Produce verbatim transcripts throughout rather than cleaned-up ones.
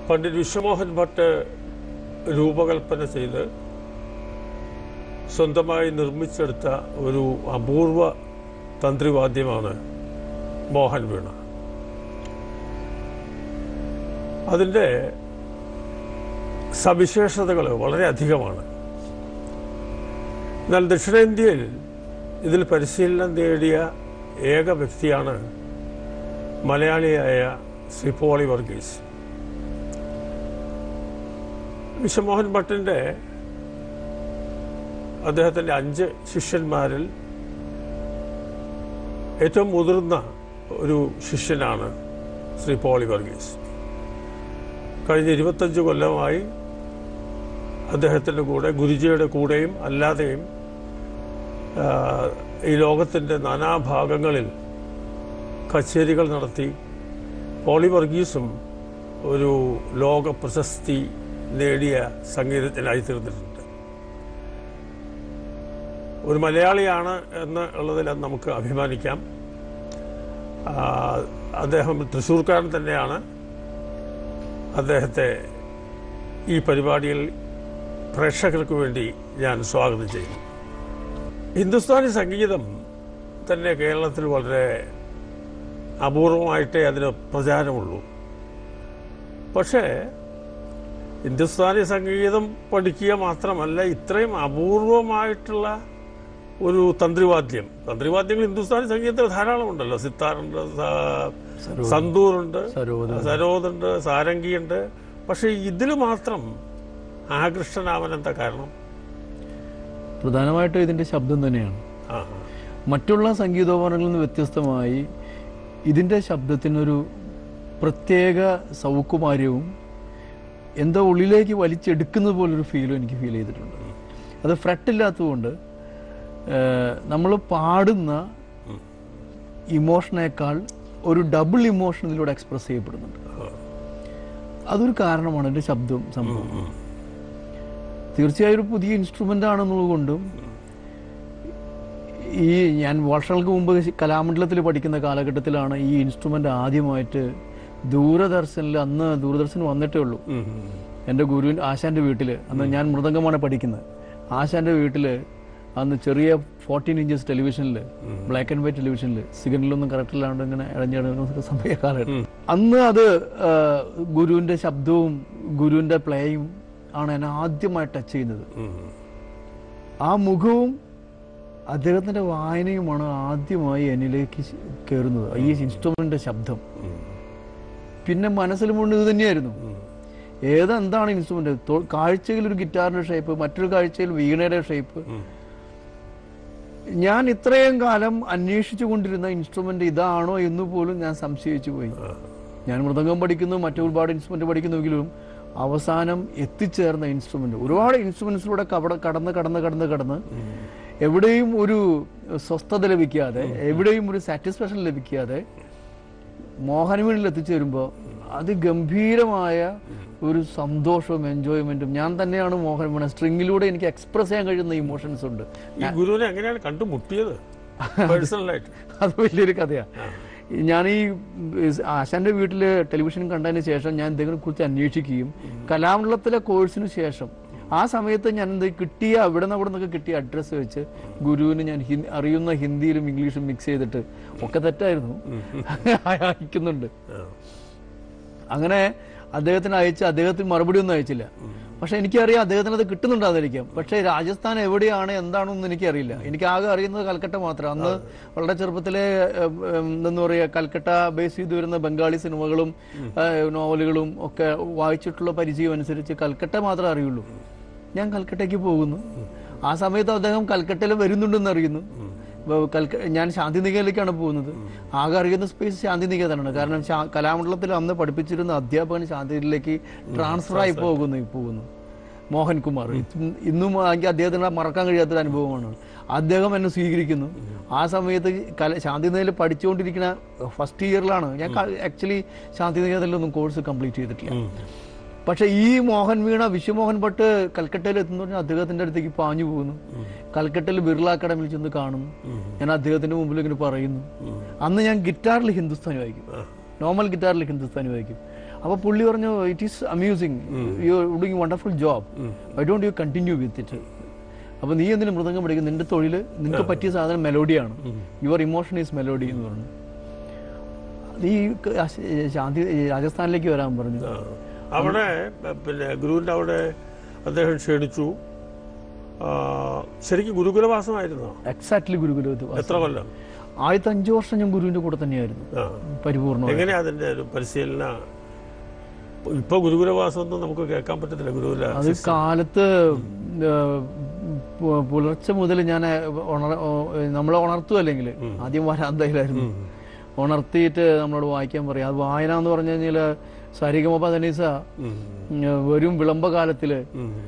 പണ്ഡിറ്റ് വിശ്വമോഹൻ ഭട്ട് രൂപകൽപ്പന ചെയ്ത് സ്വന്തമായി നിർമ്മിച്ചെടുത്ത ഒരു അപൂർവ തന്ത്രിവാദ്യമാണ് മോഹൻ വീണ. അതിൻ്റെ സവിശേഷതകൾ വളരെ അധികമാണ്. എന്നാൽ ദക്ഷിണേന്ത്യയിൽ ഇതിൽ പരിശീലനം നേടിയ ഏക വ്യക്തിയാണ് മലയാളിയായ ശ്രീ പോളി വർഗീസ്. വിശ്വമോഹൻ ഭട്ടിൻ്റെ അദ്ദേഹത്തിൻ്റെ അഞ്ച് ശിഷ്യന്മാരിൽ ഏറ്റവും മുതിർന്ന ഒരു ശിഷ്യനാണ് ശ്രീ പോളി വർഗീസ്. കഴിഞ്ഞ ഇരുപത്തഞ്ച് കൊല്ലമായി അദ്ദേഹത്തിൻ്റെ കൂടെ, ഗുരുജിയുടെ കൂടെയും അല്ലാതെയും ഈ ലോകത്തിൻ്റെ നാനാഭാഗങ്ങളിൽ കച്ചേരികൾ നടത്തി പോളി വർഗീസും ഒരു ലോക പ്രശസ്തി നേടിയ സംഗീതജ്ഞനായി തീർന്നിട്ടുണ്ട്. ഒരു മലയാളിയാണ് എന്ന് ഉള്ളതിൽ നമുക്ക് അഭിമാനിക്കാം. അദ്ദേഹം തൃശ്ശൂർക്കാരൻ തന്നെയാണ്. അദ്ദേഹത്തെ ഈ പരിപാടിയിൽ പ്രേക്ഷകർക്ക് വേണ്ടി ഞാൻ സ്വാഗതം ചെയ്യുന്നു. ഹിന്ദുസ്ഥാനി സംഗീതം തന്നെ കേരളത്തിൽ വളരെ അപൂർവമായിട്ടേ അതിന് പ്രചാരമുള്ളൂ. പക്ഷേ ഹിന്ദുസ്ഥാനി സംഗീതം പഠിക്കുക മാത്രമല്ല, ഇത്രയും അപൂർവമായിട്ടുള്ള ഒരു തന്ത്രിവാദ്യം, തന്ത്രിവാദ്യങ്ങൾ ഹിന്ദുസ്ഥാനി സംഗീതത്തിൽ ധാരാളമുണ്ടല്ലോ. സിത്താറുണ്ട്, സന്തൂറുണ്ട്, സരോദുണ്ട്, സാരംഗിയുണ്ട്. പക്ഷെ ഇതിൽ മാത്രം ആകൃഷ്ടനാവാൻ എന്താ കാരണം? പ്രധാനമായിട്ടും ഇതിന്റെ ശബ്ദം തന്നെയാണ്. മറ്റുള്ള സംഗീതോപകരണങ്ങളിൽ നിന്ന് വ്യത്യസ്തമായി ഇതിന്റെ ശബ്ദത്തിനൊരു പ്രത്യേക സൗകുമാര്യവും എന്തോ ഉള്ളിലേക്ക് വലിച്ചെടുക്കുന്നത് പോലൊരു ഫീലും എനിക്ക് ഫീൽ ചെയ്തിട്ടുണ്ട്. അത് ഫ്രെറ്റില്ലാത്തതുകൊണ്ട് നമ്മൾ പാടുന്ന ഇമോഷനേക്കാൾ ഒരു ഡബിൾ ഇമോഷൻ ഇതിലൂടെ എക്സ്പ്രസ് ചെയ്യപ്പെടുന്നുണ്ട്. അതൊരു കാരണമാണ് എൻ്റെ ശബ്ദം സംഭവം. തീർച്ചയായും ഒരു പുതിയ ഇൻസ്ട്രുമെൻ്റ് ആണെന്നുള്ളത് കൊണ്ടും ഈ ഞാൻ വർഷങ്ങൾക്ക് മുമ്പ് കലാമണ്ഡലത്തിൽ പഠിക്കുന്ന കാലഘട്ടത്തിലാണ് ഈ ഇൻസ്ട്രുമെൻ്റ് ആദ്യമായിട്ട് ദൂരദർശനിൽ, അന്ന് ദൂരദർശൻ വന്നിട്ടേ ഉള്ളൂ. എൻ്റെ ഗുരുവിൻ ആശാൻ്റെ വീട്ടിൽ, അന്ന് ഞാൻ മൃദംഗമാണ് പഠിക്കുന്നത്. ആശാൻ്റെ വീട്ടിൽ അന്ന് ചെറിയ ഫോർട്ടീൻ ഇഞ്ചസ് ടെലിവിഷനിൽ, ബ്ലാക്ക് ആൻഡ് വൈറ്റ് ടെലിവിഷനിൽ, സിഗ്നലൊന്നും കറക്റ്റില്ലാണ്ട് ഇങ്ങനെ ഇഴഞ്ഞിടുന്ന സമയ കാലഘട്ടം. അന്ന് അത് ഗുരുവിൻ്റെ ശബ്ദവും ഗുരുവിൻ്റെ പ്ലേയും ആണ് എന്നെ ആദ്യമായി ടച്ച് ചെയ്യുന്നത്. ആ മുഖവും അദ്ദേഹത്തിൻ്റെ വായനയുമാണ് ആദ്യമായി എന്നിലേക്ക് കയറുന്നത്, ഈ ഇൻസ്ട്രുമെന്റിന്റെ ശബ്ദം. പിന്നെ മനസ്സിൽ മുഴുവൻ ഇത് തന്നെയായിരുന്നു. ഏതെന്താണ് ഇൻസ്ട്രുമെന്റ്? കാഴ്ചയിൽ ഒരു ഗിറ്റാറിന്റെ ഷേപ്പ്, മറ്റൊരു കാഴ്ചയിൽ വീണയുടെ ഷേപ്പ്. ഞാൻ ഇത്രയും കാലം അന്വേഷിച്ചു കൊണ്ടിരുന്ന ഇൻസ്ട്രുമെന്റ് ഇതാണോ എന്ന് പോലും ഞാൻ സംശയിച്ചു പോയി. ഞാൻ മൃദംഗം പഠിക്കുന്നു, മറ്റു ഒരുപാട് ഇൻസ്ട്രുമെന്റ് പഠിക്കുന്നുവെങ്കിലും അവസാനം എത്തിച്ചേർന്ന ഇൻസ്ട്രുമെന്റ്, ഒരുപാട് ഇൻസ്ട്രുമെന്റ്സിലൂടെ കടന്ന് കടന്ന് കടന്ന് കടന്ന് എവിടെയും ഒരു സ്വസ്ഥത ലഭിക്കാതെ, എവിടെയും ഒരു സാറ്റിസ്ഫാക്ഷൻ ലഭിക്കാതെ മോഹനവീണിൽ എത്തിച്ചേരുമ്പോൾ അതിഗംഭീരമായ ഒരു സന്തോഷവും എൻജോയ്മെന്റും. ഞാൻ തന്നെയാണ് മോഹനവീണ. സ്ട്രിങ്ങിലൂടെ എനിക്ക് എക്സ്പ്രസ് ചെയ്യാൻ കഴിയുന്ന ഇമോഷൻസ് ഉണ്ട്. ഗുരുവിനെ എങ്ങനെയാണ് കണ്ടുമുട്ടിയത്? അത് വലിയൊരു കഥയാണ്. ഞാൻ ഈ ആശാന്റെ വീട്ടില് ടെലിവിഷൻ കണ്ടതിന് ശേഷം ഞാൻ എന്തെങ്കിലും കുറിച്ച് അന്വേഷിക്കുകയും കലാമണ്ഡലത്തിലെ കോഴ്സിന് ശേഷം ആ സമയത്ത് ഞാൻ എന്ത് കിട്ടിയ അവിടെ നിന്ന് അവിടെ നിന്നൊക്കെ കിട്ടിയ അഡ്രസ്സ് വെച്ച് ഗുരുവിന് ഞാൻ അറിയുന്ന ഹിന്ദിയിലും ഇംഗ്ലീഷും മിക്സ് ചെയ്തിട്ട്, ഒക്കെ തെറ്റായിരുന്നു, അയക്കുന്നുണ്ട്. അങ്ങനെ അദ്ദേഹത്തിന് അയച്ച് അദ്ദേഹത്തിന് മറുപടി ഒന്നും അയച്ചില്ല. പക്ഷെ എനിക്കറിയാം അദ്ദേഹത്തിന് അത് കിട്ടുന്നുണ്ടാകുമായിരിക്കാം. പക്ഷേ രാജസ്ഥാൻ എവിടെയാണ് എന്താണെന്നൊന്നും എനിക്കറിയില്ല. എനിക്ക് ആകെ അറിയുന്നത് കൽക്കട്ട മാത്രം. അന്ന് വളരെ ചെറുപ്പത്തിലെ എന്താ പറയുക, കൽക്കട്ട ബേസ് ചെയ്ത് വരുന്ന ബംഗാളി സിനിമകളും നോവലുകളും ഒക്കെ വായിച്ചിട്ടുള്ള പരിചയം അനുസരിച്ച് കൽക്കട്ട മാത്രമേ അറിയുള്ളൂ. ഞാൻ കൽക്കട്ടയ്ക്ക് പോകുന്നു. ആ സമയത്ത് അദ്ദേഹം കൽക്കട്ടയിൽ വരുന്നുണ്ടെന്ന് അറിയുന്നു. കൽക്ക ഞാൻ ശാന്തിനികേതനിലേക്കാണ് പോകുന്നത്. ആകെ അറിയുന്ന സ്പേസ് ശാന്തിനികേതനാണ്. കാരണം കലാമണ്ഡലത്തിൽ അന്ന് പഠിപ്പിച്ചിരുന്ന അധ്യാപകൻ ശാന്തിനികേതനിലേക്ക് ട്രാൻസ്ഫർ ആയി പോകുന്നു പോകുന്നു മോഹൻകുമാർ. ഇന്നും എനിക്ക് അദ്ദേഹത്തിന് മറക്കാൻ കഴിയാത്തൊരു അനുഭവമാണ്. അദ്ദേഹം എന്നെ സ്വീകരിക്കുന്നു. ആ സമയത്ത് കല ശാന്തിനികേതനിൽ പഠിച്ചുകൊണ്ടിരിക്കുന്ന ഫസ്റ്റ് ഇയറിലാണ് ഞാൻ. ആക്ച്വലി ശാന്തിനികേതനിലൊന്നും കോഴ്സ് കംപ്ലീറ്റ് ചെയ്തിട്ടില്ല. പക്ഷെ ഈ മോഹൻ വീണ, വിശ്വമോഹൻ ഭട്ട് കൽക്കട്ടയിൽ എത്തുന്ന പറഞ്ഞാൽ അദ്ദേഹത്തിന്റെ അടുത്തേക്ക് പാഞ്ഞു പോകുന്നു. കൽക്കട്ടയിൽ ബിർള അക്കാഡമിയിൽ ചെന്ന് കാണുന്നു. ഞാൻ അദ്ദേഹത്തിന്റെ മുമ്പിൽ ഇങ്ങനെ പറയുന്നു. അന്ന് ഞാൻ ഗിറ്റാറിൽ ഹിന്ദുസ്ഥാനി വായിക്കും, നോർമൽ ഗിറ്റാറിൽ ഹിന്ദുസ്ഥാനി വായിക്കും. അപ്പോൾ പുള്ളി പറഞ്ഞു it is amusing, you are doing wonderful job, why don't you continue with it. അപ്പോൾ നീ എന്തിനും മൃദംഗം പഠിക്കും, നിന്റെ തൊഴിൽ നിനക്ക് പറ്റിയ സാധനം മെലോഡിയാണ്, യുവർ ഇമോഷൻ ഈസ് മെലോഡി എന്ന് പറഞ്ഞു. നീ ശാന്തി രാജസ്ഥാനിലേക്ക് വരാൻ പറഞ്ഞു. അവിടെ പിന്നെ ഗുരുവിൻ്റെ അവിടെ അദ്ദേഹം ക്ഷണിച്ചു. ശരിക്കും ഗുരുകുലവാസമായിരുന്നു. എക്സാക്ട്ലി ഗുരുകുല. എത്ര കൊല്ലം? ആദ്യത്തെ അഞ്ചു വർഷം ഞാൻ ഗുരുവിന്റെ കൂടെ തന്നെയായിരുന്നു പരിപൂർണ്ണം. എങ്ങനെയാ അതിന്റെ ഒരു പരിശീലന? ഇപ്പൊ ഗുരുകുലവാസം ഒന്നും നമുക്ക് കേൾക്കാൻ പറ്റത്തില്ല. ഗുരുകുല അത് കാലത്ത് പുലർച്ചെ മുതൽ ഞാൻ ഉണർ നമ്മളെ ഉണർത്തു, അല്ലെങ്കിൽ ആദ്യം വരാന്തയിലായിരുന്നു. ഉണർത്തിയിട്ട് നമ്മളോട് വായിക്കാൻ പറയാം. അത് വായന എന്ന് പറഞ്ഞു കഴിഞ്ഞാല് സരിഗമപ തനീസ വരും വിളംബകാലത്തില്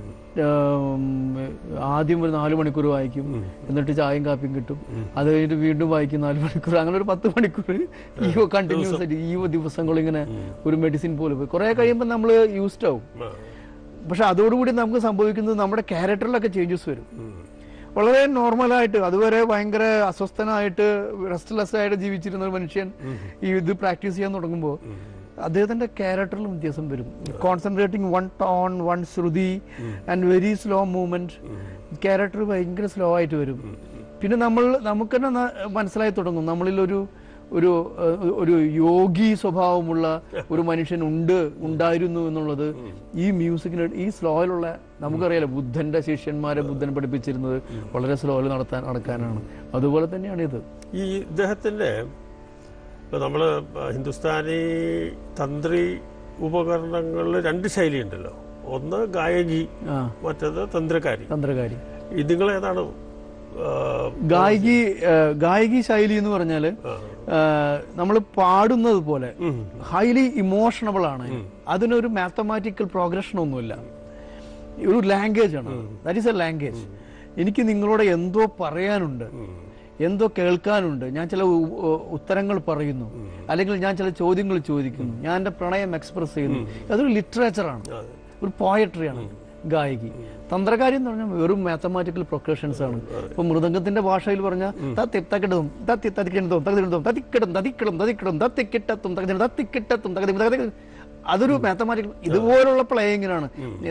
ആദ്യം ഒരു നാലു മണിക്കൂർ വായിക്കും, എന്നിട്ട് ചായയും കാപ്പിയും കിട്ടും, അത് കഴിഞ്ഞിട്ട് വീണ്ടും വായിക്കും നാല് മണിക്കൂർ, അങ്ങനെ ഒരു പത്ത് മണിക്കൂർ ഈ കണ്ടിന്യൂസ് ആയിട്ട് ഈ ദിവസങ്ങൾ ഇങ്ങനെ ഒരു മെഡിസിൻ പോലെ പോയി. കുറെ കഴിയുമ്പോൾ നമ്മൾ യൂസ്ഡ് ആവും. പക്ഷെ അതോടുകൂടി നമുക്ക് സംഭവിക്കുന്നത് നമ്മുടെ ക്യാരക്ടറിലൊക്കെ ചേഞ്ചസ് വരും. വളരെ നോർമലായിട്ട് അതുവരെ ഭയങ്കര അസ്വസ്ഥനായിട്ട് റെസ്റ്റ്ലെസ് ആയിട്ട് ജീവിച്ചിരുന്ന ഒരു മനുഷ്യൻ ഈ ഇത് പ്രാക്ടീസ് ചെയ്യാൻ തുടങ്ങുമ്പോൾ അദ്ദേഹത്തിന്റെ ക്യാരക്ടറിലും വ്യത്യാസം വരും. Concentrating one tone, one shruti and very slow movement, character ഭയങ്കര സ്ലോ ആയിട്ട് വരും. പിന്നെ നമ്മൾ നമുക്ക് തന്നെ മനസ്സിലായി തുടങ്ങും നമ്മളിൽ ഒരു ഒരു ഒരു യോഗി സ്വഭാവമുള്ള ഒരു മനുഷ്യൻ ഉണ്ട് ഉണ്ടായിരുന്നു എന്നുള്ളത് ഈ മ്യൂസിക്കിന് ഈ സ്ലോയിലുള്ള. നമുക്കറിയാലോ ബുദ്ധന്റെ ശിഷ്യന്മാരെ ബുദ്ധൻ പഠിപ്പിച്ചിരുന്നത് വളരെ സ്ലോയിൽ നടത്താൻ നടക്കാനാണ്. അതുപോലെ തന്നെയാണ് ഇത്. ഈ ഇദ്ദേഹത്തിന്റെ നമ്മള് ഹിന്ദുസ്ഥാനി തന്ത്രി ഉപകരണങ്ങളിൽ രണ്ട് ശൈലി ഉണ്ടല്ലോ, ഒന്ന് ഗായകി, മറ്റേത് തന്ത്രകാരി. തന്ത്രകാരി നിങ്ങൾ ഏതാണ്? ഗായകി ഗായകി ശൈലി എന്ന് പറഞ്ഞാല് നമ്മൾ പാടുന്നത് പോലെ ഹൈലി ഇമോഷണബിൾ ആണ്. അതിനൊരു മാത്തമാറ്റിക്കൽ പ്രോഗ്രഷൻ ഒന്നുമില്ല, ഒരു ലാംഗ്വേജ് ആണ്. That is a language. എനിക്ക് നിങ്ങളോട് എന്തോ പറയാനുണ്ട്, എന്തോ കേൾക്കാനുണ്ട്, ഞാൻ ചില ഉത്തരങ്ങൾ പറയുന്നു, അല്ലെങ്കിൽ ഞാൻ ചില ചോദ്യങ്ങൾ ചോദിക്കുന്നു, ഞാൻ എൻ്റെ പ്രണയം എക്സ്പ്രസ് ചെയ്യുന്നു. അതൊരു ലിറ്ററേച്ചറാണ്, ഒരു പോയട്രിയാണ് ഗായകി. തന്ത്രകാരി എന്ന് പറഞ്ഞാൽ വെറും മാത്തമാറ്റിക്കൽ പ്രൊക്കേഷൻസ് ആണ്. ഇപ്പൊ മൃദംഗത്തിന്റെ ഭാഷയിൽ പറഞ്ഞാൽ തത്തിത്തകിടതും തത്തി തതിക്കിടതും തകിടതും തതിക്കിടം തതിക്കിടം തതിക്കിടം തത്തിക്കിട്ടത്തും തകി തത്തിക്കിട്ടത്തും തകി, അതൊരു മാത്തമാറ്റിക്കൽ ഇതുപോലുള്ള പ്ലേയിങ്ങിനാണ്.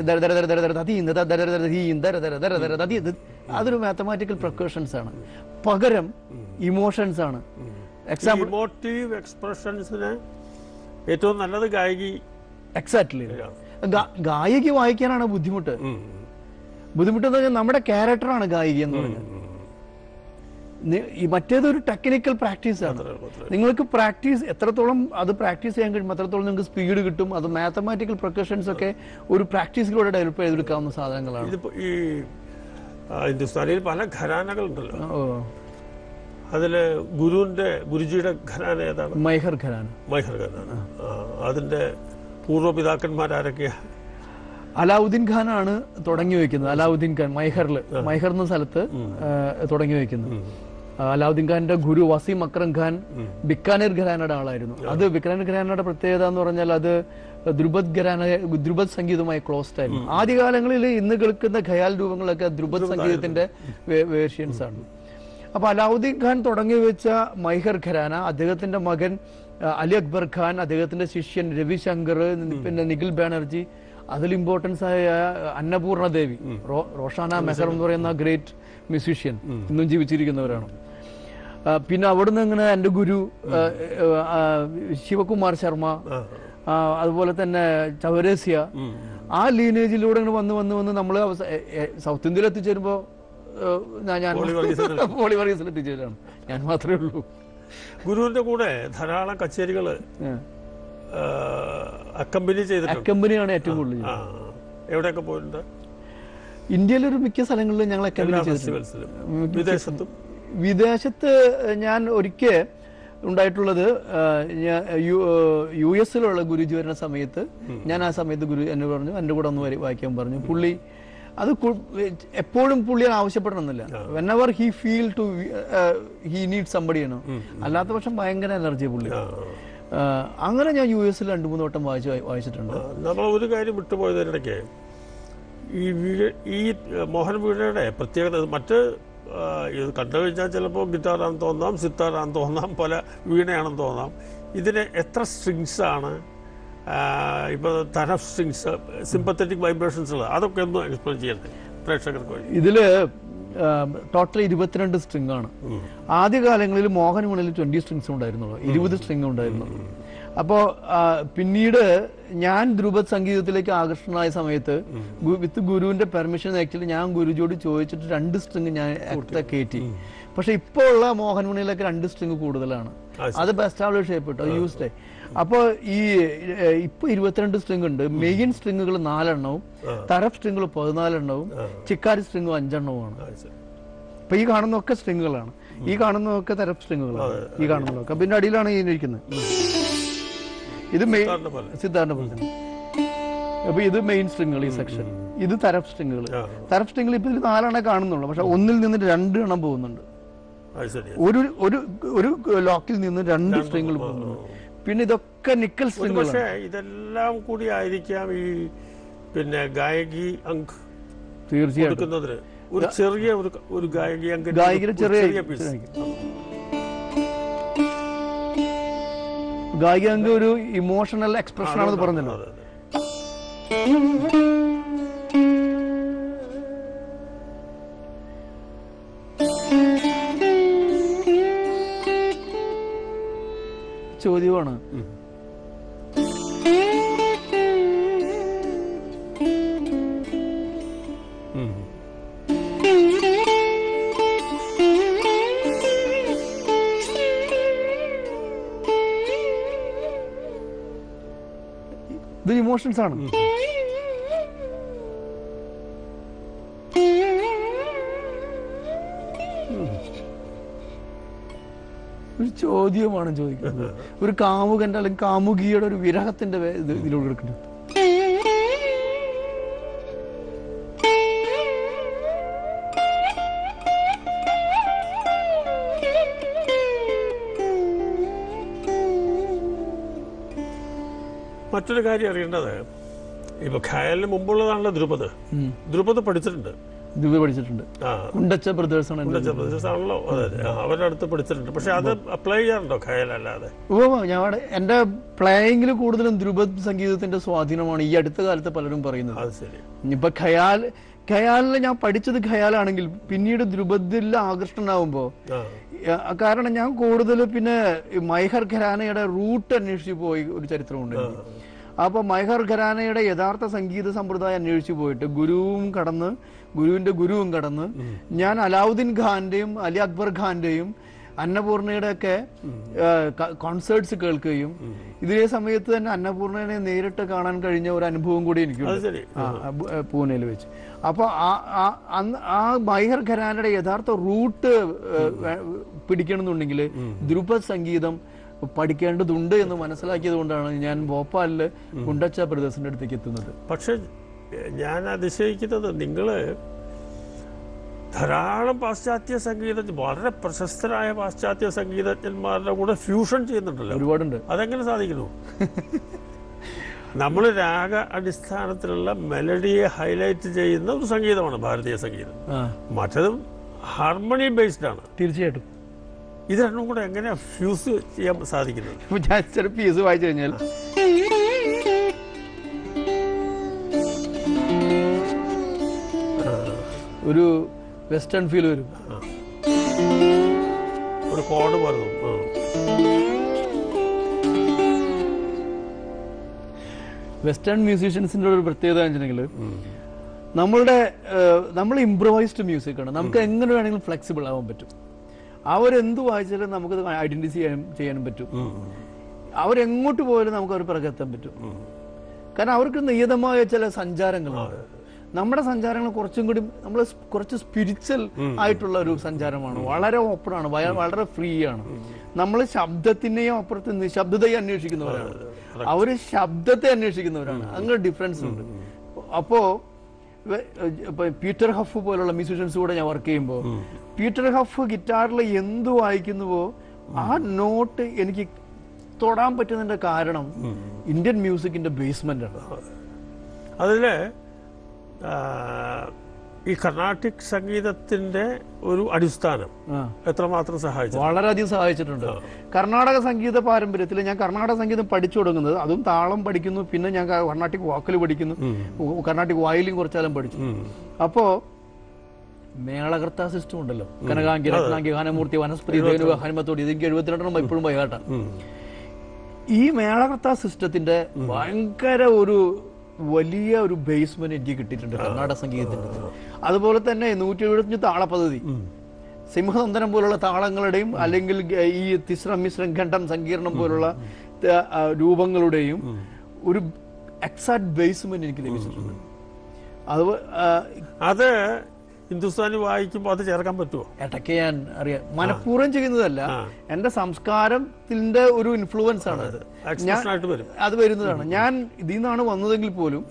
അതൊരു മാത്തമാറ്റിക്കൽ പ്രൊക്കേഷൻസ് ആണ്. പകരം ഇമോഷൻസ് ആണ്. എക്സാമ്പിൾ ഇമോട്ടീവ് എക്സ്പ്രഷൻസിന് ഏറ്റവും നല്ലത് ഗായകി. എക്സാക്ട്ലി. ഗായകി വായിക്കാനാണ് ബുദ്ധിമുട്ട്. ബുദ്ധിമുട്ട് എന്ന് പറഞ്ഞാൽ നമ്മുടെ ക്യാരക്ടറാണ് ഗായിക എന്ന് പറഞ്ഞാൽ. മറ്റേതൊരു ടെക്നിക്കൽ പ്രാക്ടീസ് ആണ്. നിങ്ങൾക്ക് പ്രാക്ടീസ് എത്രത്തോളം അത് പ്രാക്ടീസ് ചെയ്യാൻ കഴിയും അത്രത്തോളം നിങ്ങൾക്ക് സ്പീഡ് കിട്ടും. അത് മാത്തമാറ്റിക്കൽ പ്രൊക്കഷൻസ് ഒക്കെ ഒരു പ്രാക്ടീസിലൂടെ ഡെവലപ്പ് ചെയ്തെടുക്കാവുന്ന സാധനങ്ങളാണ്. ഈ ഹിന്ദുസ്ഥാനിയിൽ പല ഘരാനകളുണ്ടല്ലോ, അതില് ഗുരുവിന്റെ ഗുരുജിയുടെ ഘരാന ഏതാണ്? മൈഹർ ഘരാന. മൈഹർ ഘരാന. അതിന്റെ പൂർവ്വപിതാക്കന്മാരൊക്കെയാ? അലാവുദ്ദീൻ ഖാനാണ് തുടങ്ങി വെക്കുന്നത്. അലാവുദ്ദീൻ ഖാൻ മൈഹറിൽ മൈഹർ എന്ന സ്ഥലത്ത് തുടങ്ങി വെക്കുന്നത്. അലാവുദ്ദീൻ ഖാന്റെ ഗുരു വസീം അക്രം ഖാൻ ബിക്കാനീർ ഘരാനയുടെ ആളായിരുന്നു. അത് ബിക്കാനീർ ഘരാനയുടെ പ്രത്യേകത എന്ന് പറഞ്ഞാൽ അത് ധ്രുപദ് ഘരാന ധ്രുപദ് സംഗീതവുമായി ക്ലോസ്ഡ് ആയിരുന്നു. ആദ്യകാലങ്ങളിൽ ഇന്ന് കേൾക്കുന്ന ഖയാൽ രൂപങ്ങളൊക്കെ ധ്രുപദ് സംഗീതത്തിന്റെ വേർഷ്യൻസ് ആണ്. അപ്പൊ അലാവുദ്ദീൻ ഖാൻ തുടങ്ങി വെച്ച മൈഹർ ഘരാന, അദ്ദേഹത്തിന്റെ മകൻ അലി അക്ബർ ഖാൻ, അദ്ദേഹത്തിന്റെ ശിഷ്യൻ രവിശങ്കർ, പിന്നെ നിഖിൽ ബാനർജി, അതിൽ ഇമ്പോർട്ടൻസ് ആയ അന്നപൂർണ ദേവി, റോഷാന മെഹർ എന്ന് പറയുന്ന ഗ്രേറ്റ് മ്യൂസീഷ്യൻ, ഇന്നും ജീവിച്ചിരിക്കുന്നവരാണ്. പിന്നെ അവിടുന്ന് ഇങ്ങനെ എൻ്റെ ഗുരു ശിവകുമാർ ശർമ്മ, അതുപോലെ തന്നെ ചൗരേസ്യ, ആ ലീനേജിലൂടെ ഇങ്ങനെ വന്ന് വന്ന് വന്ന് നമ്മൾ സൗത്ത് ഇന്ത്യയിൽ എത്തിച്ചേരുമ്പോ ഞാൻ പോളി വർഗീസിൽ എത്തിച്ചേരാണ്. ഞാൻ മാത്രമേ ഉള്ളൂ. ഗുരുവിന്റെ കൂടെ ധാരാളം കച്ചേരികള് അക്കമ്പനി ചെയ്തിട്ടുണ്ട്. അക്കമ്പനിയാണ് ഏറ്റവും കൂടുതൽ. എവിടെയൊക്കെ പോയിട്ടുണ്ട്? ഇന്ത്യയിലൊരു മിക്ക സ്ഥലങ്ങളിലും ഞങ്ങൾ അക്കമ്പനി ചെയ്തിട്ടുണ്ട്. വിദേശത്തും? വിദേശത്ത് ഞാൻ ഒരിക്കൽ ഉണ്ടായിട്ടുള്ളത് യു എസിലുള്ള ഗുരുജി വരുന്ന സമയത്ത് ഞാൻ ആ സമയത്ത് ഗുരു എന്നെ പറഞ്ഞു എൻ്റെ കൂടെ ഒന്ന് വായിക്കാൻ പറഞ്ഞു. പുള്ളി അത് എപ്പോഴും പുള്ളി ആവശ്യപ്പെടണമെന്നില്ല. Whenever he feel to he need somebody ആണ്. അല്ലാത്ത പക്ഷം ഭയങ്കര എനർജി പുള്ളി. അങ്ങനെ ഞാൻ യു എസിൽ രണ്ടു മൂന്ന് വട്ടം വായിച്ച് വായിച്ചിട്ടുണ്ട്. നമ്മൾ ഒരു കാര്യം വിട്ടുപോയതിനിടയ്ക്ക് ഈ ഈ മോഹൻ വീണയുടെ പ്രത്യേകത മറ്റ് ഇത് കണ്ടു കഴിഞ്ഞാൽ ചിലപ്പോൾ ഗിറ്റാറാണെന്ന് തോന്നാം, സിത്താറാണെന്ന് തോന്നാം, പല വീണയാണെന്ന് തോന്നാം. ഇതിന് എത്ര സ്ട്രിങ്സ് ആണ്, ഇപ്പോൾ തരഫ് സ്ട്രിങ്സ്, സിമ്പത്തറ്റിക് വൈബ്രേഷൻസ് ഉള്ളത്, അതൊക്കെ ഒന്ന് എക്സ്പ്ലെയിൻ ചെയ്യണ്ടേ പ്രേക്ഷകർക്ക് വേണ്ടി? ഇതില് ടോട്ടൽ ഇരുപത്തിരണ്ട് സ്ട്രിങ് ആണ്. ആദ്യകാലങ്ങളിൽ മോഹൻമണിയിൽ ട്വന്റി സ്ട്രിങ്സ് ഉണ്ടായിരുന്നുള്ളൂ, ഇരുപത് സ്ട്രിങ് ഉണ്ടായിരുന്നുള്ളൂ. അപ്പോൾ പിന്നീട് ഞാൻ ധ്രുപദ് സംഗീതത്തിലേക്ക് ആകർഷണമായ സമയത്ത് വിത്ത് ഗുരുവിന്റെ പെർമിഷൻ ആക്ച്വലി ഞാൻ ഗുരുജിയോട് ചോദിച്ചിട്ട് രണ്ട് സ്ട്രിങ് ഞാൻ കയറ്റി. പക്ഷെ ഇപ്പോൾ ഉള്ള മോഹൻമണിയിലൊക്കെ രണ്ട് സ്ട്രിങ് കൂടുതലാണ്. അത് എസ്റ്റാബ്ലിഷ് ചെയ്യപ്പെട്ടു, അത് യൂസ്ഡ് ആയി. അപ്പോൾ ഈ ഇപ്പൊ ഇരുപത്തിരണ്ട് സ്ട്രിങ് ഉണ്ട്. മെയിൻ സ്ട്രിങ്ങുകൾ നാലെണ്ണവും തരഫ് സ്ട്രിങ്ങുകൾ പതിനാലെണ്ണവും ചിക്കാരി സ്ട്രിങ്ങും അഞ്ചെണ്ണവുമാണ്. അപ്പൊ ഈ കാണുന്നതൊക്കെ സ്ട്രിങ്ങുകളാണ്, ഈ കാണുന്നതൊക്കെ തരഫ് സ്ട്രിങ്ങുകളാണ്, ഈ കാണുന്നതൊക്കെ. പിന്നെ അടിയിലാണ് ഈ ഇരിക്കുന്നത്. ഇത് മെയിൻ സിദ്ധാർത്ഥ പോലെ തന്നെ. അപ്പൊ ഇത് മെയിൻ സ്ട്രിങ്ങുകൾ, ഈ സെക്ഷൻ. ഇത് തരഫ് സ്ട്രിങ്ങുകൾ. തരഫ് സ്ട്രിങ്ങുകൾ ഇപ്പൊ ഇതിൽ നാലെണ്ണേ കാണുന്നുള്ളൂ, പക്ഷെ ഒന്നിൽ നിന്ന് രണ്ട് എണ്ണം പോകുന്നുണ്ട്. ഒരു ഒരു ഒരു ലോക്കിൽ നിന്ന് രണ്ട് സ്ട്രിങ്ങുകൾ പോകുന്നുണ്ട്. പിന്നെ ഇതൊക്കെ നിക്കൽ സ്ട്രിങ്ങുകൾ. പക്ഷേ ഇതെല്ലാം കൂടി ആയിരിക്കാം ഈ പിന്നെ ഗായകി അങ്ക് തീർച്ചയായിട്ടും ഒരു ചെറിയ ഒരു ഗായകി അങ്ക് ഗായകി ചെറിയ പീസ്. ഗായിക അങ്ക് ഒരു ഇമോഷണൽ എക്സ്പ്രഷൻ ആണെന്ന് പറഞ്ഞല്ലോ. ചോദ്യമാണ്. ഇത് ഇമോഷൻസ് ആണ്. ഒരു ചോദ്യമാണ് ചോദിക്കുന്നത്. ഒരു കാമുകന്റെ അല്ലെങ്കിൽ കാമുകിയുടെ ഒരു വിരഹത്തിന്റെ ഇതിലൂടെ എടുക്കുന്നത്. മറ്റൊരു കാര്യം അറിയേണ്ടത്, ഇപ്പൊ ഖയാലിന് മുമ്പുള്ളതാണല്ലോ ധ്രുപദ്. ധ്രുപദ് പഠിച്ചിട്ടുണ്ട്, ധ്രുപദ് പഠിച്ചിട്ടുണ്ട്. കുണ്ടച്ച ബ്രദേഴ്സ് ആണ്, കുണ്ടച്ച ബ്രദേഴ്സ് ആണല്ലോ. അതെ, അവരുടെ അടുത്ത് പഠിച്ചിട്ടുണ്ട്. പക്ഷെ അത് അപ്ലൈ ചെയ്യാറുണ്ടോ ഖയാൽ അല്ലാതെ? ഓ, ഞാൻ എന്റെ പ്ലേയിങ്ങിൽ കൂടുതലും ധ്രുപദ് സംഗീതത്തിന്റെ സ്വാധീനമാണ് ഈ അടുത്ത കാലത്ത് പലരും പറയുന്നത്. അത് ശരി. ഇപ്പൊ ഖയാൽ ഖയാലിൽ ഞാൻ പഠിച്ചത് ഖയാലാണെങ്കിൽ പിന്നീട് ധ്രുപദിൽ ആകർഷണനാവുമ്പോ, കാരണം ഞാൻ കൂടുതൽ പിന്നെ മൈഹർ ഖരാനയുടെ റൂട്ട് അന്വേഷിച്ചു പോയി ഒരു ചരിത്രമുണ്ട്. അപ്പൊ മൈഹർ ഖരാനയുടെ യഥാർത്ഥ സംഗീത സമ്പ്രദായം അന്വേഷിച്ചു പോയിട്ട് ഗുരുവും കടന്ന് ഗുരുവിന്റെ ഗുരുവും കടന്ന് ഞാൻ അലാവുദ്ദീൻ ഖാന്റെയും അലി അക്ബർ ഖാന്റെയും അന്നപൂർണയുടെ ഒക്കെ കോൺസേർട്സ് കേൾക്കുകയും ഇതേ സമയത്ത് തന്നെ അന്നപൂർണയെ നേരിട്ട് കാണാൻ കഴിഞ്ഞ ഒരു അനുഭവം കൂടി എനിക്ക് പൂനെയിൽ വെച്ച്. അപ്പൊ ആ മൈഹർ ഖരാനയുടെ യഥാർത്ഥ റൂട്ട് പിടിക്കണമെന്നുണ്ടെങ്കിൽ ധ്രുപദ് സംഗീതം പഠിക്കേണ്ടതുണ്ട് എന്ന് മനസ്സിലാക്കിയത് കൊണ്ടാണ് ഞാൻ ഭോപ്പാലില് കുണ്ടച്ച ബ്രദേഴ്സിന്റെ അടുത്തേക്ക് എത്തുന്നത്. പക്ഷെ ഞാൻ അതിശയിക്കുന്നത്, നിങ്ങള് ധാരാളം പാശ്ചാത്യ സംഗീത വളരെ പ്രശസ്തരായ പാശ്ചാത്യ സംഗീതജ്ഞന്മാരുടെ കൂടെ ഫ്യൂഷൻ ചെയ്യുന്നുണ്ടല്ലോ. ഒരുപാടുണ്ട്. അതെങ്ങനെ സാധിക്കുന്നു? നമ്മൾ രാഗ അടിസ്ഥാനത്തിലുള്ള മെലഡിയെ ഹൈലൈറ്റ് ചെയ്യുന്ന ഒരു സംഗീതമാണ് ഭാരതീയ സംഗീതം. മറ്റതും ഹാർമണി ബേസ്ഡ് ആണ്. തീർച്ചയായിട്ടും. ഇത് രണ്ടും കൂടെ എങ്ങനെയാ ഫ്യൂസ് ചെയ്യാൻ സാധിക്കുന്നത്? ഞാൻ ചില പീസ് വായിച്ചു കഴിഞ്ഞാൽ ഒരു വെസ്റ്റേൺ ഫീൽ വരും, ഒരു കോഡ് പറഞ്ഞു. വെസ്റ്റേൺ മ്യൂസീഷ്യൻസിന്റെ ഒരു പ്രത്യേകത വെച്ചിട്ടുണ്ടെങ്കിൽ നമ്മളുടെ നമ്മൾ ഇംപ്രവൈസ്ഡ് മ്യൂസിക് ആണ്. നമുക്ക് എങ്ങനെ വേണമെങ്കിലും ഫ്ലെക്സിബിൾ ആവാൻ പറ്റും. അവരെന്ത് വായിച്ചാലും നമുക്കത് ഐഡന്റിഫൈ ചെയ്യാൻ ചെയ്യാനും പറ്റും. അവരെങ്ങോട്ട് പോയാലും നമുക്ക് അവർ പിറകെത്താൻ പറ്റും. കാരണം അവർക്ക് നിയതമായ ചില സഞ്ചാരങ്ങളുണ്ട്. നമ്മുടെ സഞ്ചാരങ്ങൾ കുറച്ചും കൂടി നമ്മൾ കുറച്ച് സ്പിരിച്വൽ ആയിട്ടുള്ള ഒരു സഞ്ചാരമാണ്. വളരെ ഓപ്പൺ ആണ്, വളരെ ഫ്രീ ആണ്. നമ്മൾ ശബ്ദത്തിനെയും അപ്പുറത്ത് നിശബ്ദതയെ അന്വേഷിക്കുന്നവരാണ്, അവര് ശബ്ദത്തെ അന്വേഷിക്കുന്നവരാണ്. അങ്ങനെ ഡിഫറൻസ് ഉണ്ട്. അപ്പോ പീറ്റർ ഹഫ് പോലുള്ള മ്യൂസീഷ്യൻസ് കൂടെ ഞാൻ വർക്ക് ചെയ്യുമ്പോൾ പീറ്റർ ഹഫ് ഗിറ്റാറിൽ എന്ത് വായിക്കുന്നുവോ ആ നോട്ട് എനിക്ക് തൊടാൻ പറ്റുന്നതിന്റെ കാരണം ഇന്ത്യൻ മ്യൂസിക്കിന്റെ ബേസ്മെന്റ് ആണ്. അതില് ഈ കർണാട്ടിക് സംഗീതത്തിന്റെ ഒരു അടിസ്ഥാനം എത്രമാത്രം സഹായിച്ചു? വളരെയധികം സഹായിച്ചിട്ടുണ്ട്. കർണാടക സംഗീത പാരമ്പര്യത്തിൽ ഞാൻ കർണാടക സംഗീതം പഠിച്ചു തുടങ്ങുന്നത്, അതും താളം പഠിക്കുന്നു, പിന്നെ ഞാൻ കർണാട്ടിക് വോക്കൽ പഠിക്കുന്നു, കർണാട്ടിക് വയലിൻ കുറച്ചാലും പഠിച്ചു. അപ്പോ മേളകർത്ത സിസ്റ്റം ഉണ്ടല്ലോ, കനകാംഗി, രത്നാംഗി, ഗാനമൂർത്തി, വനസ്പതി, ധേനു, ഹനുമത്തോടി, ഇതെനിക്ക് എഴുപത്തിരണ്ടെണ്ണം ഇപ്പോഴും ബൈഹാട്ട. ഈ മേളകർത്ത സിസ്റ്റത്തിന്റെ ഭയങ്കര ഒരു വലിയ ഒരു ബേസ്മെന്റ് എനിക്ക് കിട്ടിയിട്ടുണ്ട് കർണാടക സംഗീതത്തിന്റെ. അതുപോലെ തന്നെ നൂറ്റി എഴുപത്തിയഞ്ച് താള പദ്ധതി, സിംഹനന്ദനം പോലുള്ള താളങ്ങളുടെയും അല്ലെങ്കിൽ ഈ തിസ്രം മിശ്രം ഘണ്ടം സങ്കീർണം പോലുള്ള രൂപങ്ങളുടെയും ഒരു എക്സാക്ട് ബേസ്മെന്റ് എനിക്ക് ലഭിച്ചിട്ടുണ്ട്. അത് അത് ഹിന്ദുസ്ഥാനി വായിക്കുമ്പോൾ അത് ചേർക്കാൻ പറ്റുമോ? ഇടയ്ക്ക് ഞാൻ അറിയാം, മനഃപൂർവ്വം ചെയ്യുന്നതല്ല, എന്റെ സംസ്കാരത്തിന്റെ ഒരു ഇൻഫ്ലുവൻസ് ആണ് അത്. അത് വരുന്നതാണ്. ഞാൻ ഇതിൽ നിന്നാണ് വന്നതെങ്കിൽ പോലും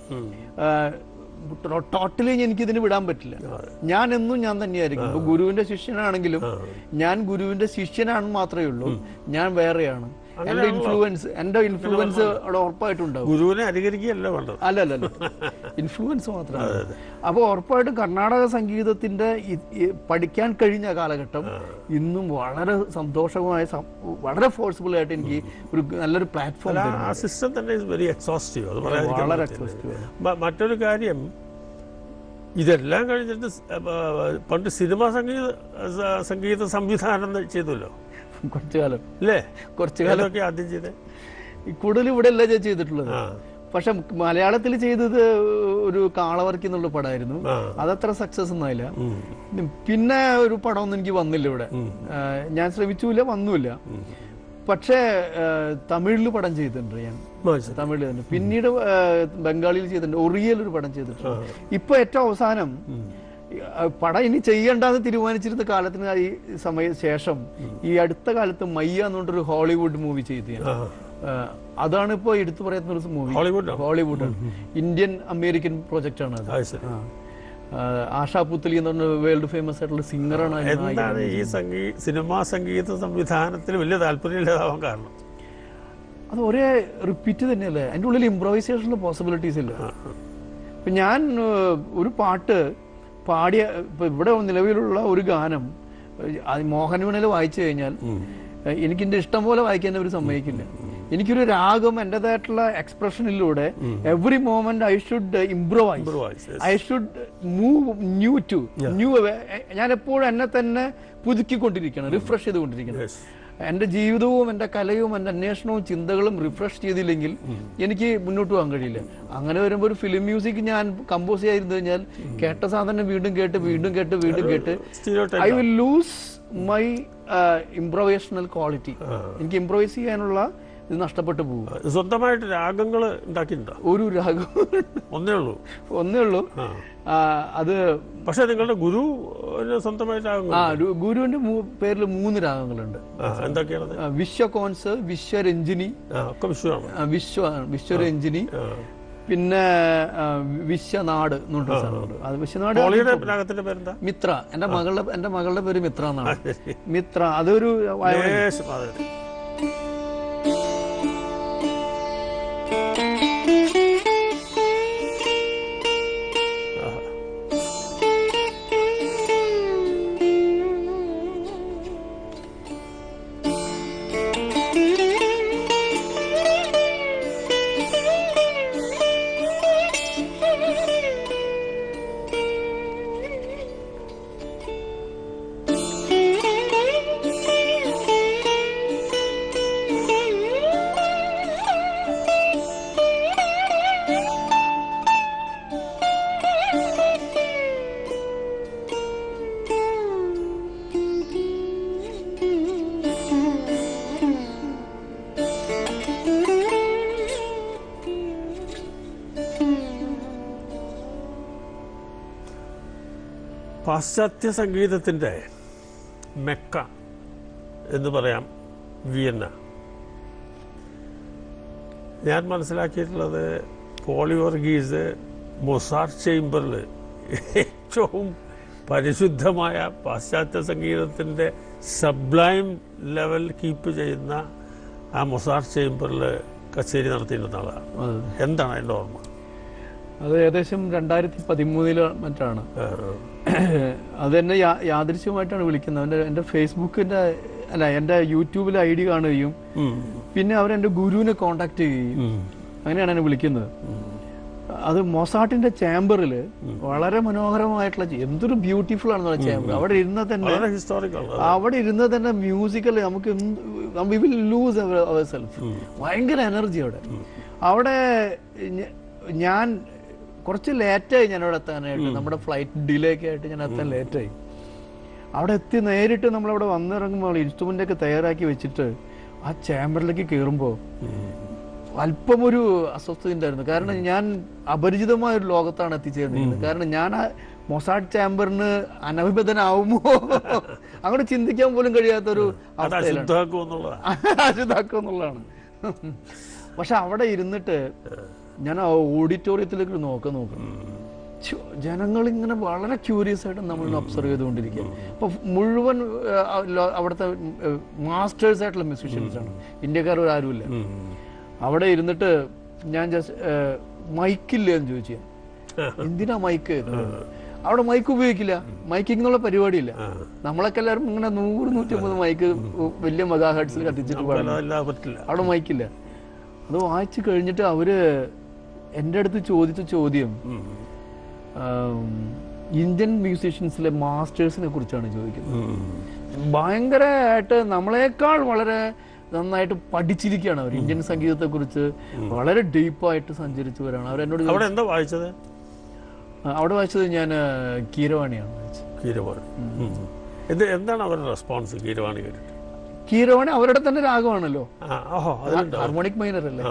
ടോട്ടലി എനിക്ക് ഇതിന് വിടാൻ പറ്റില്ല. ഞാൻ എന്നും ഞാൻ തന്നെയായിരിക്കും. ഇപ്പൊ ഗുരുവിന്റെ ശിഷ്യനാണെങ്കിലും ഞാൻ ഗുരുവിന്റെ ശിഷ്യനാണെന്ന് മാത്രമേ ഉള്ളൂ, ഞാൻ വേറെയാണ്. എന്റെ ഇൻഫ്ലുവൻസ് എന്റെ ഇൻഫ്ലുവൻസ് അവിടെ ഉറപ്പായിട്ടുണ്ടാവും. ഗുരുവിനെ അനുകരിക്കുകയല്ല വേണ്ടത്, അല്ലല്ല, ഇൻഫ്ലുവൻസ് മാത്രമാണ്. അപ്പൊ ഉറപ്പായിട്ടും കർണാടക സംഗീതത്തിന്റെ പഠിക്കാൻ കഴിഞ്ഞ കാലഘട്ടം ഇന്നും വളരെ സന്തോഷമായ, വളരെ ഫോഴ്സിബിൾ ആയിട്ട് എനിക്ക് ഒരു നല്ലൊരു പ്ലാറ്റ്ഫോം. ആ സിസ്റ്റം തന്നെ വെരി എക്സോസ്റ്റീവ്. വളരെ എക്സോസ്റ്റീവ്. മറ്റൊരു കാര്യം, ഇതെല്ലാം കഴിഞ്ഞിട്ട് പണ്ട് സിനിമാ സംഗീത സംഗീത സംവിധാനം ചെയ്തല്ലോ കുറച്ചു കാലം, അല്ലേ? കുറച്ചു കാലമൊക്കെ ആദ്യം ചെയ്തേ കൂടുതൽ ഇവിടെ അല്ല ചെയ്തിട്ടുള്ളത്. പക്ഷെ മലയാളത്തിൽ ചെയ്തത് ഒരു കാളവർക്കി എന്നുള്ള പടമായിരുന്നു. അതത്ര സക്സസ് ഒന്നായില്ല. പിന്നെ ഒരു പടമൊന്നും എനിക്ക് വന്നില്ല ഇവിടെ. ഞാൻ ശ്രമിച്ചില്ല, വന്നില്ല. പക്ഷേ തമിഴിൽ പടം ചെയ്തിട്ടുണ്ട് ഞാൻ, തമിഴിൽ തന്നെ. പിന്നീട് ബംഗാളിയിൽ ചെയ്തിട്ടുണ്ട്, ഒറിയയിൽ ഒരു പടം ചെയ്തിട്ടുണ്ട്. ഇപ്പൊ ഏറ്റവും അവസാനം പടം ഇനി ചെയ്യണ്ടെന്ന് തീരുമാനിച്ചിരുന്ന കാലത്തിന് ഈ സമയ ശേഷം ഈ അടുത്ത കാലത്ത് മയ്യ എന്ന് പറഞ്ഞൊരു ഹോളിവുഡ് മൂവി ചെയ്ത് ഞാൻ. അതാണ് ഇപ്പൊ എടുത്തു പറയുന്ന ഒരു movie. Hollywood Indian American project ആണ് അത്. ആശാ പുത്തലി എന്ന് പറഞ്ഞ വേൾഡ് ഫേമസ് ആയിട്ടുള്ള സിംഗറാണ്. എന്താണ് ഈ സംഗീത സിനിമാ സംഗീത സംവിധാനത്തിൽ വലിയ താല്പര്യമില്ലാതാവാൻ കാരണം? അത് ഒരേ റിപ്പീറ്റ് തന്നെയല്ലേ, അതിൻ്റെ ഉള്ളിൽ ഇംപ്രവൈസേഷനുള്ള പോസിബിലിറ്റീസ് ഇല്ല. ഇപ്പൊ ഞാൻ ഒരു പാട്ട് പാടിയ, ഇപ്പൊ ഇവിടെ നിലവിലുള്ള ഒരു ഗാനം മോഹൻ വീണയിൽ വായിച്ചു കഴിഞ്ഞാൽ എനിക്കെന്റെ ഇഷ്ടം പോലെ വായിക്കാൻ അവർ സമ്മതിക്കില്ല. എനിക്കൊരു രാഗം എന്റേതായിട്ടുള്ള എക്സ്പ്രഷനിലൂടെ every moment I should improvise, I should move new to new. ഞാൻ എപ്പോഴും എന്നെ തന്നെ പുതുക്കിക്കൊണ്ടിരിക്കണം, റിഫ്രഷ് ചെയ്തുകൊണ്ടിരിക്കണം. എന്റെ ജീവിതവും എന്റെ കലയും എന്റെ അന്വേഷണവും ചിന്തകളും റിഫ്രഷ് ചെയ്തില്ലെങ്കിൽ എനിക്ക് മുന്നോട്ട് പോകാൻ കഴിയില്ല. അങ്ങനെ വരുമ്പോൾ ഒരു ഫിലിം മ്യൂസിക് ഞാൻ കമ്പോസ് ചെയ്യാതിരുന്നു കഴിഞ്ഞാൽ കേട്ട സാധനം വീണ്ടും കേട്ട് വീണ്ടും കേട്ട് വീണ്ടും കേട്ട് I will lose my improvisational quality. എനിക്ക് ഇംപ്രൊവൈസ് ചെയ്യാനുള്ള ഇത് നഷ്ടപ്പെട്ടു പോകും. സ്വന്തമായിട്ട് രാഗങ്ങൾ ഉണ്ടാക്കിയിട്ടുണ്ടോ? ഒരു രാഗം ഒന്നേ ഉള്ളൂ ഒന്നേ ഉള്ളൂ അത്. പക്ഷെ നിങ്ങളുടെ ഗുരു സ്വന്തമായിട്ട് രാഗങ്ങൾ? ആ, ഗുരുവിന്റെ പേരിൽ മൂന്ന് രാഗങ്ങളുണ്ട്. എന്തൊക്കെയാണ്? വിശ്വകോൺസ്, വിശ്വരഞ്ജിനി, വിശ്വ വിശ്വരഞ്ജിനി, പിന്നെ വിശ്വനാട് എന്നുണ്ട് സാധനമുണ്ട്. അത് വിശ്വനാട് മിത്ര. എന്റെ മകളുടെ എന്റെ മകളുടെ പേര് മിത്ര എന്നാണ്. മിത്ര അതൊരു പാശ്ചാത്യ സംഗീതത്തിൻ്റെ മെക്ക എന്ന് പറയാം വിയന്ന. ഞാൻ മനസ്സിലാക്കിയിട്ടുള്ളത് പോളി വർഗീസ് മൊസാർട്ട് ചേംബറിൽ ഏറ്റവും പരിശുദ്ധമായ പാശ്ചാത്യ സംഗീതത്തിൻ്റെ സബ്ലൈം ലെവൽ കീപ്പ് ചെയ്യുന്ന ആ മൊസാർട്ട് ചേംബറിൽ കച്ചേരി നടത്തിയിരുന്ന ആളാണ്. എന്താണ് അതിൻ്റെ ഓർമ്മ? അത് ഏകദേശം രണ്ടായിരത്തി പതിമൂന്നില് മറ്റാണ്. അത് എന്നെ യാദൃശ്യമായിട്ടാണ് വിളിക്കുന്നത്. അവൻ്റെ എൻ്റെ ഫേസ്ബുക്കിൻ്റെ അല്ല എൻ്റെ യൂട്യൂബിൽ ഐ ഡി കാണുകയും പിന്നെ അവരെൻ്റെ ഗുരുവിനെ കോണ്ടാക്ട് ചെയ്യുകയും അങ്ങനെയാണ് എന്നെ വിളിക്കുന്നത്. അത് മൊസാട്ടിന്റെ ചേംബറിൽ വളരെ മനോഹരമായിട്ടുള്ള എന്തൊരു ബ്യൂട്ടിഫുൾ ആണെന്നുള്ള ചേംബർ. അവിടെ ഇരുന്ന തന്നെ അവിടെ ഇരുന്ന തന്നെ മ്യൂസിക്കൽ നമുക്ക് we will lose our self. ഭയങ്കര എനർജി അവിടെ. അവിടെ ഞാൻ കുറച്ച് ലേറ്റായി ഞാൻ അവിടെ എത്താനായിട്ട്. നമ്മുടെ ഫ്ലൈറ്റ് ഡിലേ ഒക്കെ ആയിട്ട് ഞാൻ എത്താൻ ലേറ്റായി. അവിടെ എത്തി നേരിട്ട് നമ്മളവിടെ വന്നിറങ്ങുമ്പോൾ ഇൻസ്ട്രുമെന്റ് ഒക്കെ തയ്യാറാക്കി വെച്ചിട്ട് ആ ചേംബറിലേക്ക് കയറുമ്പോൾ അല്പം ഒരു അസ്വസ്ഥത ഉണ്ടായിരുന്നു. കാരണം ഞാൻ അപരിചിതമായ ഒരു ലോകത്താണ് എത്തിച്ചേർന്നിരുന്നത്. കാരണം ഞാൻ ആ മൊസാട്ട് ചേംബറിന് അനഭിബദ്ധനാവുമോ അങ്ങോട്ട് ചിന്തിക്കാൻ പോലും കഴിയാത്തൊരു അശുദ്ധാക്കുന്നുള്ളതാണ്. പക്ഷെ അവിടെ ഇരുന്നിട്ട് ഞാൻ ആ ഓഡിറ്റോറിയത്തിലേക്ക് നോക്കാൻ നോക്കും. ജനങ്ങൾ ഇങ്ങനെ വളരെ ക്യൂരിയസ് ആയിട്ട് നമ്മൾ ഒബ്സർവ് ചെയ്തുകൊണ്ടിരിക്കുക. അപ്പൊ മുഴുവൻ അവിടുത്തെ മാസ്റ്റേഴ്സ് ആയിട്ടുള്ള മ്യൂസീഷ്യൻസ് ആണ്. ഇന്ത്യക്കാർ ആരുമില്ല. അവിടെ ഇരുന്നിട്ട് ഞാൻ ജസ്റ്റ് മൈക്കില്ല എന്ന് ചോദിച്ചു. എന്തിനാ മൈക്ക്? അവിടെ മൈക്ക് ഉപയോഗിക്കില്ല. മൈക്കിംഗ് എന്നുള്ള പരിപാടിയില്ല. നമ്മളൊക്കെ എല്ലാവരും ഇങ്ങനെ നൂറ് നൂറ്റി അമ്പത് മൈക്ക് വലിയ മെഗാ ഹെർട്സിൽ കത്തിച്ചിട്ട് പാടില്ല. അവിടെ മൈക്കില്ല. അത് വായിച്ചു കഴിഞ്ഞിട്ട് അവര് എൻ്റെ അടുത്ത് ചോദിച്ച ചോദ്യം ഇന്ത്യൻ മ്യൂസീഷ്യൻസിലെ മാസ്റ്റേഴ്സിനെ കുറിച്ചാണ് ചോദിക്കുന്നത്. ഭയങ്കരമായിട്ട് നമ്മളെക്കാൾ വളരെ നന്നായിട്ട് പഠിച്ചിരിക്കുകയാണ് അവർ. ഇന്ത്യൻ സംഗീതത്തെ കുറിച്ച് വളരെ ഡീപ്പായിട്ട് സഞ്ചരിച്ചവരാണ് അവർ. എന്നോട് എന്താ വായിച്ചത്? അവിടെ വായിച്ചത് ഞാൻ കീരവാണിയാണ് വായിച്ചത്. കീരവാണി എന്താണ് അവരുടെ റെസ്പോൺസ്? കീരവാണി കേട്ടിട്ട്. കീരവാണി അവരുടെ തന്നെ രാഗമാണല്ലോ, ഹാർമോണിക് മൈനർ അല്ലേ.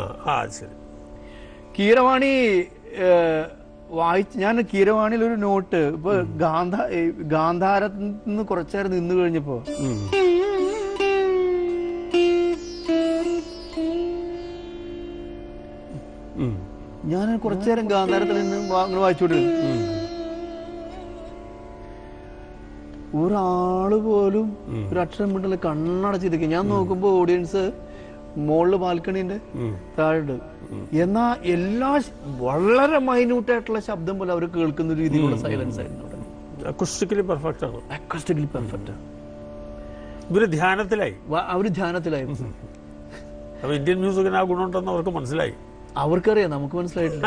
കീരവാണി വായിച്ച് ഞാൻ കീരവാണിയിൽ ഒരു നോട്ട് ഇപ്പൊ ഗാന്ധാ ഗാന്ധാരത്തിൽ നിന്ന് കുറച്ചേരം നിന്ന് കഴിഞ്ഞപ്പോ ഞാൻ കുറച്ചേരം ഗാന്ധാരത്തിൽ നിന്ന് അങ്ങനെ വായിച്ചോണ്ടിരുന്നു. ഒരാള് പോലും ഒരു അക്ഷരം മിണ്ടല്ല, കണ്ണടച്ചിരിക്കും. ഞാൻ നോക്കുമ്പോ ഓഡിയൻസ് മുകളില് ബാൽക്കണിന്റെ താഴെ. എന്നാ എല്ലാ വളരെ മൈന്യൂട്ട് ആയിട്ടുള്ള ശബ്ദം പോലെ അവർ കേൾക്കുന്ന രീതിയിലുള്ള സൈലൻസ് ആയിരുന്നു. അക്കോസ്റ്റിക്കലി പെർഫെക്റ്റ് ആണ്. Acoustically perfect. ഇവര് ധ്യാനത്തിലായി. അവര് ധ്യാനത്തിലായിരുന്നു. അപ്പൊ ഇന്ത്യൻ മ്യൂസിക്കിന് ആ ഗുണമുണ്ടെന്ന് അവർക്ക് മനസ്സിലായി. അവർക്കറിയാം, നമുക്ക് മനസ്സിലായിട്ടില്ല.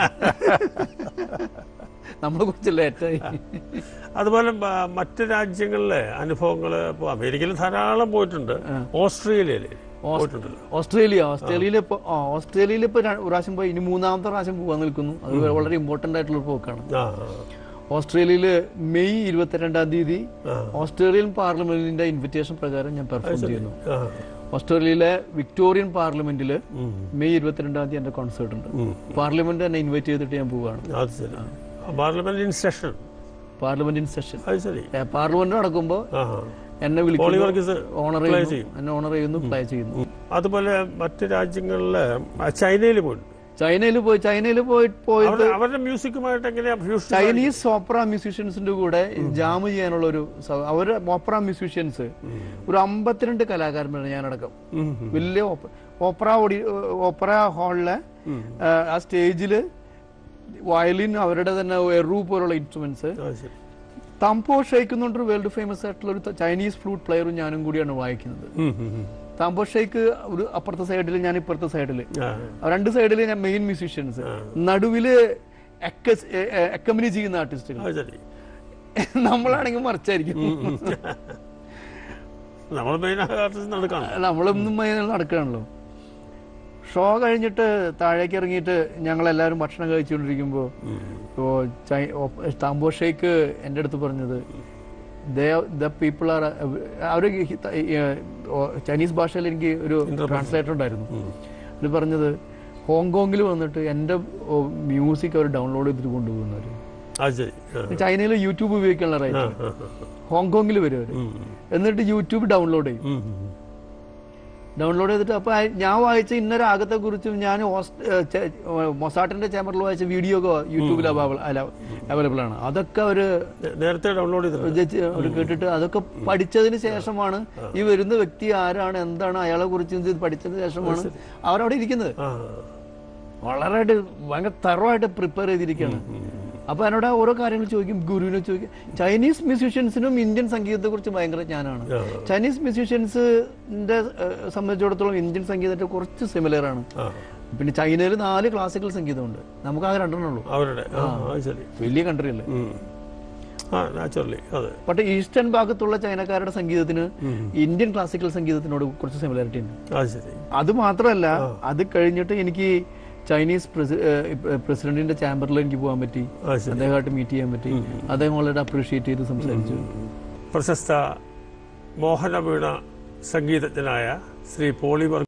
നമ്മളെ കുറിച്ച് ലേറ്റായി. അതുപോലെ മറ്റു രാജ്യങ്ങളിലെ അനുഭവങ്ങൾ ഇപ്പോൾ അമേരിക്കയിൽ ധാരാളം പോയിട്ടുണ്ട്. ഓസ്ട്രേലിയയില് ഓസ്ട്രേലിയ ഓസ്ട്രേലിയയിൽ ഇപ്പൊ ഓസ്ട്രേലിയയിൽ ഇപ്പൊ പ്രാവശ്യം പോയി, ഇനി മൂന്നാമത്തെ പ്രാവശ്യം പോകാൻ നിൽക്കുന്നു. അത് വളരെ ഇമ്പോർട്ടന്റ് ആയിട്ടുള്ള പോക്കാണ്. ഓസ്ട്രേലിയയില് മെയ് ഇരുപത്തിരണ്ടാം തീയതി ഓസ്ട്രേലിയൻ പാർലമെന്റിന്റെ ഇൻവിറ്റേഷൻ പ്രകാരം ഞാൻ പെർഫോം ചെയ്യുന്നു. ഓസ്ട്രേലിയയിലെ വിക്ടോറിയൻ പാർലമെന്റില് മെയ് ഇരുപത്തിരണ്ടാം തീയതി എന്റെ കോൺസേർട്ട് ഉണ്ട്. പാർലമെന്റ് എന്നെ ഇൻവൈറ്റ് ചെയ്തിട്ട് ഞാൻ പോവുകയാണ്. Parliament in session parliament in session parliament നടക്കുമ്പോ എന്നെ വിളിക്കുന്നു, ഓണർ ചെയ്യുന്നു, എന്നെ ഓണർ ചെയ്യുന്നു, പ്ലേ ചെയ്യുന്നു. അതുപോലെ മറ്റു രാജ്യങ്ങളില് ചൈനയിൽ പോയി ചൈനയിൽ പോയി ചൈനയിൽ പോയി പോയത് അവരുടെ മ്യൂസിക്കുമായിട്ട് എങ്ങനെയാ? ചൈനീസ് ഓപ്പറ മ്യൂസീഷ്യൻസിന്റെ കൂടെ ജാം ചെയ്യാനുള്ള ഒരു അവരുടെ ഓപ്പറ മ്യൂസീഷ്യൻസ് ഒരു അമ്പത്തിരണ്ട് കലാകാരന്മാരാണ് ഞാനടക്കം. വലിയ ഓപ്പറ ഓഡി ഓപ്പറ ഹാളിലെ ആ സ്റ്റേജില് വയലിൻ, അവരുടെ തന്നെ എറു പോലുള്ള ഇൻസ്ട്രുമെന്റ്സ്, തംപോ ഷെയ്ക്ക് എന്ന് പറഞ്ഞൊരു വേൾഡ് ഫേമസ് ആയിട്ടുള്ള ഒരു ചൈനീസ് ഫ്ലൂട്ട് പ്ലെയറും ഞാനും കൂടിയാണ് വായിക്കുന്നത്. താംബോ ഷെയ്ക്ക് ഒരു അപ്പുറത്തെ സൈഡില്, ഞാൻ ഇപ്പുറത്തെ സൈഡില്, രണ്ട് സൈഡില് ഞാൻ മെയിൻ മ്യൂസീഷ്യൻസ്, നടുവില് അക്കമ്പനി ചെയ്യുന്ന ആർട്ടിസ്റ്റുകൾ. നമ്മളാണെങ്കിൽ മറിച്ചായിരിക്കും. നമ്മളൊന്നും നടക്കുകയാണല്ലോ. ഷോ കഴിഞ്ഞിട്ട് താഴേക്ക് ഇറങ്ങിയിട്ട് ഞങ്ങളെല്ലാവരും ഭക്ഷണം കഴിച്ചുകൊണ്ടിരിക്കുമ്പോൾ ഇപ്പോൾ താംബോ ഷെയ്ക്ക് എൻ്റെ അടുത്ത് പറഞ്ഞത്, ദ പീപ്പിൾ ആർ അവർ ചൈനീസ് ഭാഷയിൽ എനിക്ക് ഒരു ട്രാൻസ്ലേറ്റർ ഉണ്ടായിരുന്നു. അത് പറഞ്ഞത് ഹോങ്കോങ്ങിൽ വന്നിട്ട് എൻ്റെ മ്യൂസിക് അവർ ഡൗൺലോഡ് ചെയ്തിട്ട് കൊണ്ടുപോകുന്നവർ. ചൈനയിൽ യൂട്യൂബ് ഉപയോഗിക്കാനുള്ള റൈറ്റ് ഹോങ്കോങ്ങിൽ വരും അവർ. എന്നിട്ട് യൂട്യൂബ് ഡൗൺലോഡ് ചെയ്യും. ഡൗൺലോഡ് ചെയ്തിട്ട് അപ്പൊ ഞാൻ വായിച്ച ഇന്ന രാഗത്തെ കുറിച്ചും ഞാൻ മൊസാട്ടിന്റെ ചേംബറിൽ വായിച്ച വീഡിയോ ഒക്കെ യൂട്യൂബിൽ അവൈലബിൾ ആണ്. അതൊക്കെ അവര് നേരത്തെ ഡൗൺലോഡ് ചെയ്ത് അവർ കേട്ടിട്ട് അതൊക്കെ പഠിച്ചതിന് ശേഷമാണ് ഈ വരുന്ന വ്യക്തി ആരാണ്, എന്താണ്, അയാളെ കുറിച്ച് പഠിച്ചതിന് ശേഷമാണ് അവരവിടെ ഇരിക്കുന്നത്. വളരെയായിട്ട് ഭയങ്കര തറവായിട്ട് പ്രിപ്പയർ ചെയ്തിരിക്കുകയാണ്. അപ്പോൾ എന്നോട് ഓരോ കാര്യങ്ങൾ ചോദിക്കും, ഗുരുവിനെ ചോദിക്കും. ചൈനീസ് മ്യൂസീഷ്യൻസിനും ഇന്ത്യൻ സംഗീതത്തെക്കുറിച്ച് ഭയങ്കര ജ്ഞാനമാണ്. ചൈനീസ് മ്യൂസീഷ്യൻസിന്റെ സംബന്ധിച്ചിടത്തോളം ഇന്ത്യൻ സംഗീതത്തെ കുറച്ച് സിമിലർ ആണ്. പിന്നെ ചൈനയിൽ നാല് ക്ലാസിക്കൽ സംഗീതമുണ്ട്, നമുക്ക് ആകെ രണ്ടെണ്ണേ ഉള്ളൂ. അവരുടെ വലിയ കൺട്രി അല്ലേ. പക്ഷേ ഈസ്റ്റേൺ ഭാഗത്തുള്ള ചൈനക്കാരുടെ സംഗീതത്തിന് ഇന്ത്യൻ ക്ലാസിക്കൽ സംഗീതത്തിനോട് കുറച്ച് സിമിലാരിറ്റി ഉണ്ട്. അത് മാത്രമല്ല, അത് കഴിഞ്ഞിട്ട് എനിക്ക് ചൈനീസ് പ്രസിഡന്റിന്റെ ചാമ്പറിൽ എനിക്ക് പോകാൻ പറ്റി, അദ്ദേഹമായിട്ട് മീറ്റ് ചെയ്യാൻ പറ്റി. അദ്ദേഹം വളരെ അപ്രീഷിയേറ്റ് ചെയ്ത് സംസാരിച്ചു. പ്രശസ്ത മോഹനവീണ സംഗീതജ്ഞനായ ശ്രീ പോളി വർഗീസ്